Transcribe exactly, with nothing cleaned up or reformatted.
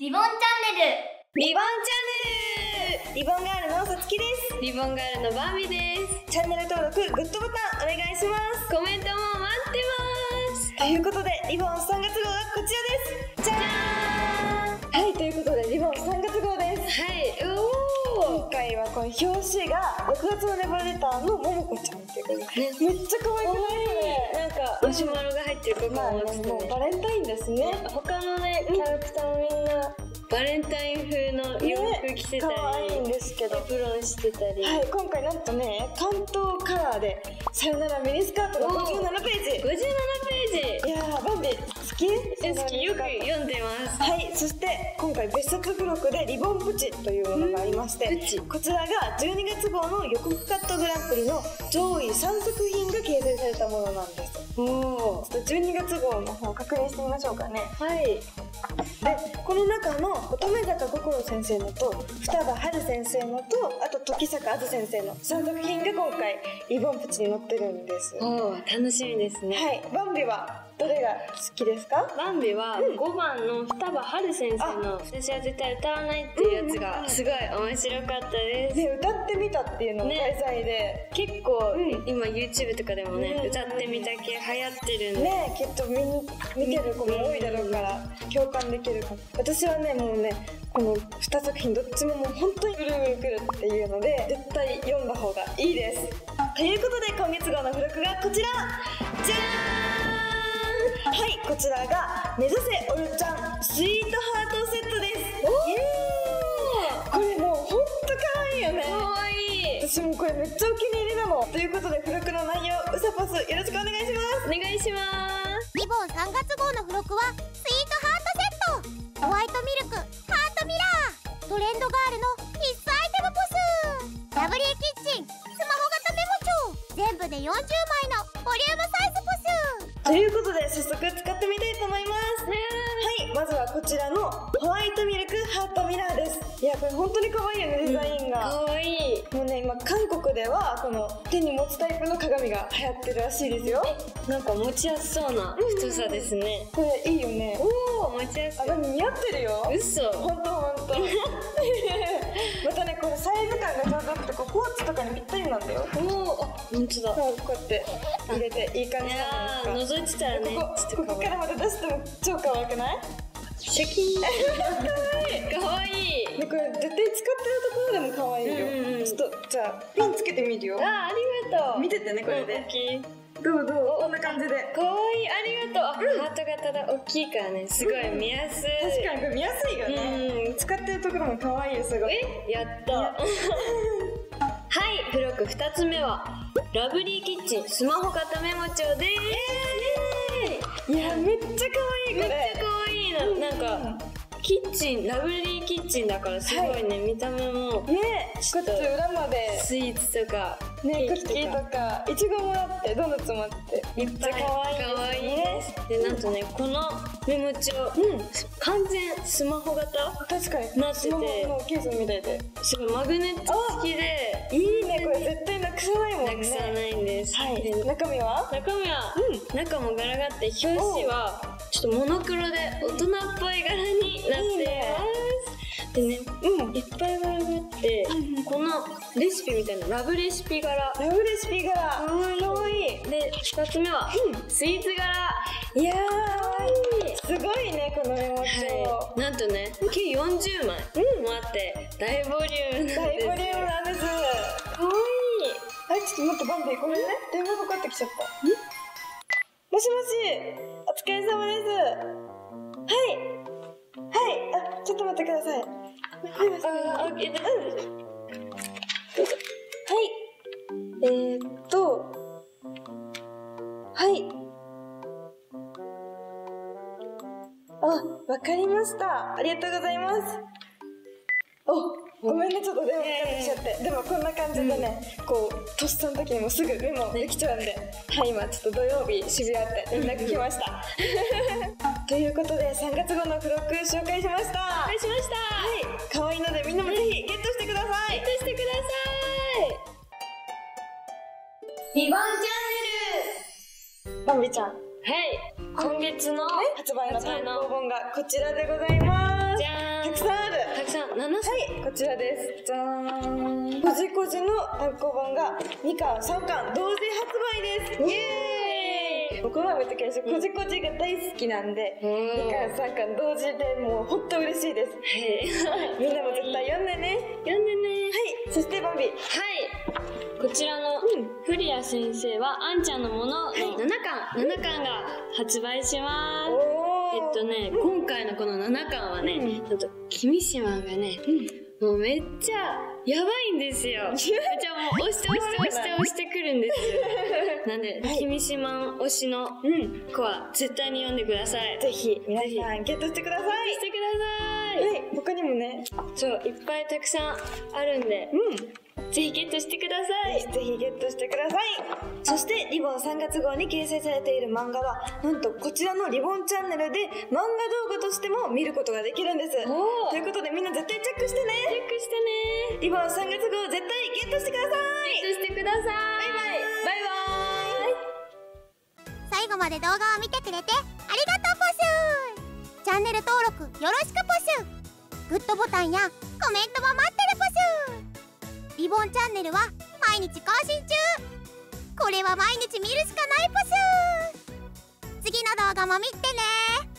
リボンチャンネルリボンチャンネルリボンガールのさつきです。 リボンガールのバービーです。 チャンネル登録、グッドボタンお願いします。 コメントも待ってます。 ということで、リボンさんがつ号がこちらです。じゃーん。はい、ということでリボンさんがつ号です。 はい、お今回はこの表紙がろくがつのレバーレターのももこちゃんっていうことで、ね、めっちゃ可愛くない？ なんかマシュマロが入ってる子が思ってたね。 もうバレンタインですね。 他のね、キャラクターもみんなバレンタイン風の洋服着てたり、 可愛いんですけど、 エプロンしてたり。 はい、今回なんとね、関東カラーでさよならミニスカートがごじゅうななページ。 ごじゅうななページ。 いやー、バンビ好き？ 好き、よく読んでます。 はい、そして今回別冊付録でリボンプチというものがありまして、こちらがじゅうにがつ号の予告カットグランプリの上位さんさく品が掲載されたものなんです。おー、ちょっとじゅうにがつ号の方確認してみましょうかね。 はい。 で、この中の乙女坂心先生のと双葉春先生のと、あと時坂あず先生のさんさく品が今回リボンプチに載ってるんです。 おー、楽しみですね。 はい、バンビはどれが好きですか？ バンビはごばんの双葉春先生の私は絶対歌わないっていうやつがすごい面白かったです。 で、歌ってみたっていうのが題材で、 ね、結構、うん、今 YouTube とかでもね、うん、歌ってみた系流行ってるんでね、きっと見見てる子も多いだろうから、うん、共感できるかも。私はね、もうね、このにさく品どっちももう本当にぐるぐるくるっていうので絶対読んだ方がいいです。ということで今月号の付録がこちら、じゃーん。はい、こちらが目指せオルちゃんスイートハートセットです。おー、これもうほんとかわいいよね。 かわいい。 私もこれめっちゃお気に入りなの。ということで付録の内容、うさぱすよろしくお願いします。 お願いします。 リボンさんがつ号の付録はスイートハートセット、ホワイトミルク、ハートミラー、トレンドガールの必須アイテムポス、ラブリーキッチン、スマホ型メモ帳、全部でよんじゅうまいのボリュームサイズポス。 ということで早速使ってみたいと思います。はい、まずはこちらのホワイトミルクハートミラーです。いや、これ本当に可愛いよね、デザインが。 可愛い。 もうね、今韓国ではこの手に持つタイプの鏡が流行ってるらしいですよ。 なんか持ちやすそうな太さですね。 これいいよね。 おお、持ちやすい。 あ、でも似合ってるよ。 嘘。 本当本当。またね、これサイズ感がちょうどよくて、こうポーチとかにぴったりなんだよ。 おお、あ、本当だ。 こうやって入れていい感じじゃないですか。 覗いてたらね、 ここ、ここからまた出しても超可愛くない？ シャキーン。 かわいい。で、これ絶対使ってるところでも可愛いよ。うんうん、ちょっとじゃあピンつけてみるよ。 あ、ありがとう。 見ててね、これで。 うん、 どうどう、こんな感じで。 かわいい、ありがとう。うん、ハート型だ、大きいからね、すごい見やすい。 うん、確かにこれ見やすいよね。うん、使ってるところも可愛いよ、すごい。 え、やった。はい、付録ふたつめはラブリーキッチンスマホ型メモ帳です。 えー、いや、めっちゃ可愛いこれ。 めっちゃ可愛いな。うん、なんかキッチン、ラブリーキッチンだからすごいね、はい、見た目もね、こっち裏までスイーツとかね、クッキーとかいちごもらってドーナツもあってめっちゃ可愛いですね。 可愛いです。で、なんとね、このメモ帳、うん、完全スマホ型確かになってて、スマホのケースみたいで、 すごいマグネット付きでいいね。これ絶対なくさないもんね。 なくさないんです。 はい。で、中身は中身は、うん、中も柄があって、表紙はちょっとモノクロで大人っぽい柄になっています。でね、うん、いっぱい柄があって、うん、このレシピみたいなラブレシピ柄、 ラブレシピ柄、かわいい。 で、ふたつめは、うん、スイーツ柄。 いやー、すごいね、このメモ帳、 はい、なんとね、計よんじゅうまいもあって、大ボリュームなんです。 大ボリュームなんです。かわいい。あ、ちょっと待って、バンビー、ごめんね、電話かかってきちゃった。もしもし、お疲れ様です。はいはい、あ、ちょっと待ってください。はい、もしもし。 あ、オッケーです。うん、 どうぞ。はい、えーっとはい、あ、わかりました。ありがとうございます。お、ごめんね、ちょっと電話かかってきちゃって。でもこんな感じでね、うん、こうとっさの時にもすぐメモできちゃうんで、はい、今ちょっと土曜日渋谷って連絡来ました。ということでさんがつ号の付録紹介しました。 紹介しました。 はい、可愛いのでみんなもぜひゲットしてください。 ゲットしてください。リボンチャンネル。 バンビちゃん。 はい、今月の発売の単行本がこちらでございます。 ます。 じゃーん。 たくさんある。 たくさん、ななさん。 はい、こちらです。じゃーん。こじこじの単行本がにかんさんかん同時発売です。イエーイ。僕はめっちゃ嬉しい。こじこじが大好きなんで、にかんさんかん同時でもう本当嬉しいです。みんなも絶対読んでね。 読んでね。 はい、そしてバンビ。 はい。こちらのフリア先生はあんちゃんのもののななかん、ななかんが発売します。えっとね、今回のこのななかんはね、ちょっと君島がね、もうめっちゃやばいんですよ。めっちゃもう押して押して押して押してくるんですよ。なんで、君島推しの子は絶対に読んでください。 ぜひ皆さんゲットしてください。 してください。 はい、他にもね、 そう、いっぱいたくさんあるんで、ぜひゲットしてください。 ぜひゲットしてください。そしてリボンさんがつ号に掲載されている漫画はなんとこちらのリボンチャンネルで漫画動画としても見ることができるんです。 おー、 ということでみんな絶対チェックしてね。 チェックしてね。 リボンさんがつ号絶対ゲットしてください。 ゲットしてください。バイバイ。バイバイ。 最後まで動画を見てくれてありがとうポス。チャンネル登録よろしくポス。グッドボタンやコメントも待ってるポス。リボンチャンネルは毎日更新中。これは毎日見るしかないポス。次の動画も見てね。